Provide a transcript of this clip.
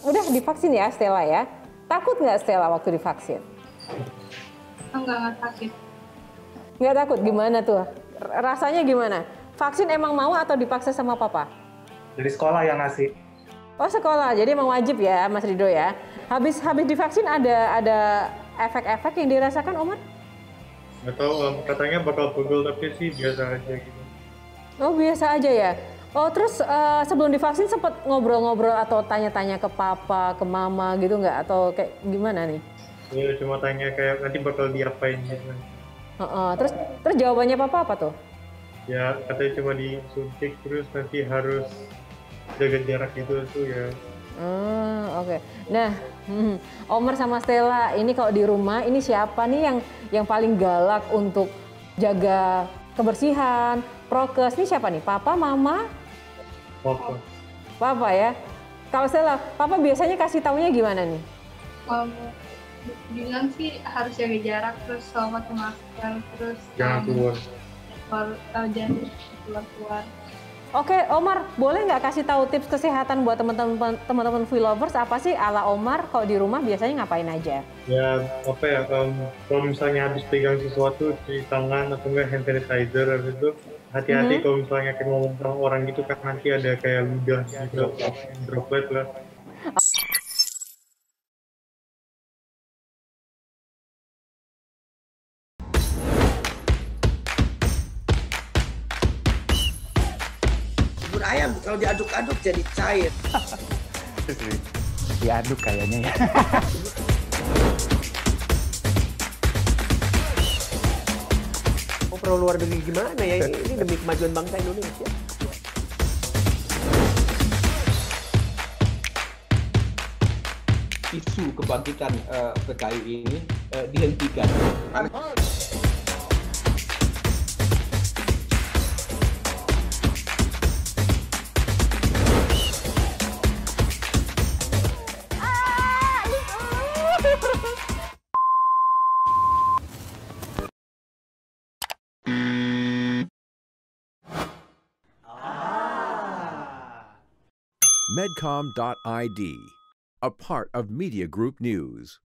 udah divaksin ya Stella ya? Takut nggak Stella waktu divaksin? Enggak sakit. Nggak takut, gimana tuh? Rasanya gimana? Vaksin emang mau atau dipaksa sama papa? Dari sekolah yang ngasih. Oh sekolah, jadi emang wajib ya Mas Rido ya? Habis divaksin ada efek-efek yang dirasakan Omar? Nggak tahu, katanya bakal pegel tapi sih biasa aja gitu. Oh biasa aja ya? Oh terus sebelum divaksin sempat ngobrol-ngobrol atau tanya-tanya ke papa, ke mama gitu nggak? Atau kayak gimana nih? Ya cuma tanya kayak nanti bakal diapain gitu. Terus jawabannya papa apa tuh? Ya katanya cuma disuntik terus nanti harus jaga jarak gitu tuh ya. Oke. Nah, Omar sama Stella ini kalau di rumah ini siapa nih yang paling galak untuk jaga kebersihan, prokes? Ini siapa nih? Papa, mama? Papa. Papa ya. Kalau Stella, papa biasanya kasih taunya gimana nih? Bilang sih harus jaga jarak, terus selalu pakai masker, terus Jangan keluar. jangan keluar. Oke, Omar, boleh nggak kasih tahu tips kesehatan buat teman-teman Vlovers? Apa sih ala Omar kalau di rumah biasanya ngapain aja? Ya apa ya, kalau misalnya habis pegang sesuatu cuci tangan atau enggak hand sanitizer, habis itu hati-hati kalau misalnya kayak ngomong sama orang gitu kan nanti ada kayak ludah gitu, droplet lah. Bubur ayam kalau diaduk-aduk jadi cair. Diaduk kayaknya ya. Oh, perlu luar negeri gimana ya? Ini demi kemajuan bangsa Indonesia. Isu kebangkitan PKI ini dihentikan. Medcom.id, a part of Media Group News.